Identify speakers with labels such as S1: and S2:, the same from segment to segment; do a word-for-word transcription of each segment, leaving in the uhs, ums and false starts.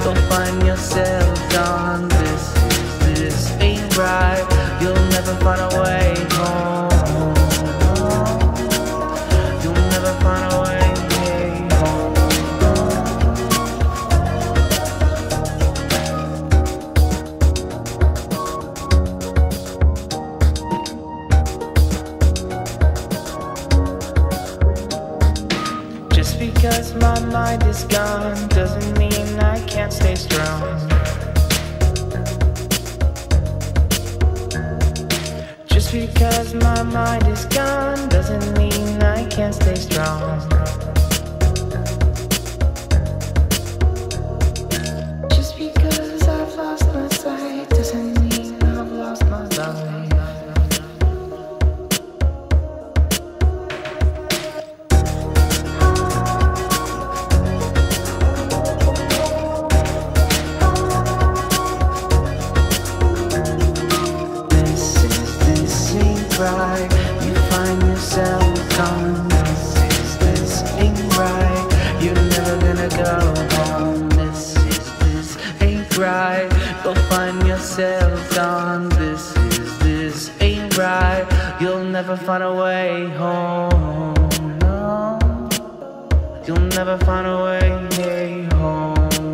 S1: You'll find yourself gone. This, this ain't right. You'll never find a way home. You'll never find a way home. Just because my mind is gone doesn't mean I can't stay strong. Just because my mind is gone doesn't mean I can't stay strong. Just because I've lost my sight doesn't mean I've lost my life. Right, you find yourself gone. This is, this ain't right. You're never gonna go home. This is, this ain't right. You'll find yourself gone. This is, this ain't right. You'll never find a way home. No, you'll never find a way home.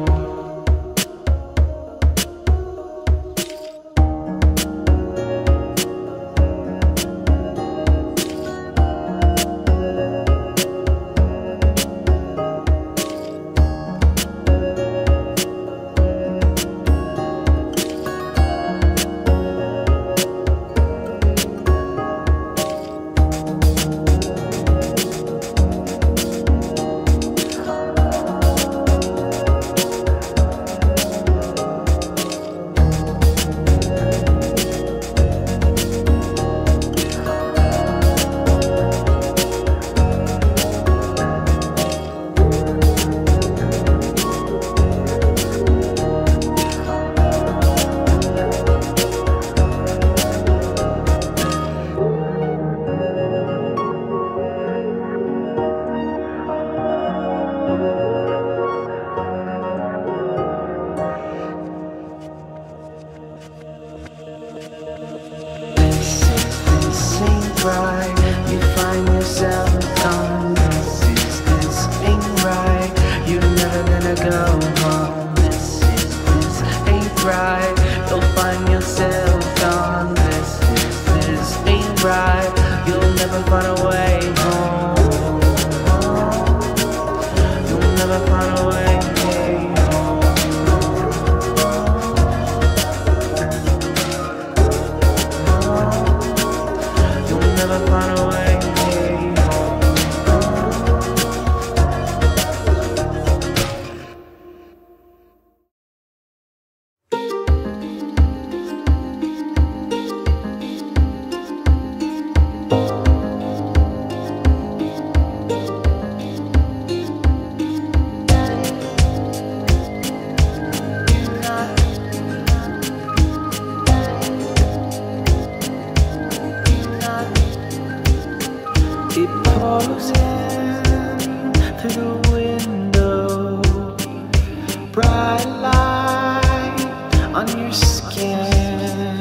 S1: Right, you find yourself gone. This is, this ain't right. You're never gonna go home. This is, this ain't right. You'll find yourself gone. This is, this ain't right. You'll never find a way home. You'll never find a way home. Never find a way It pours in through the window, bright light on your skin.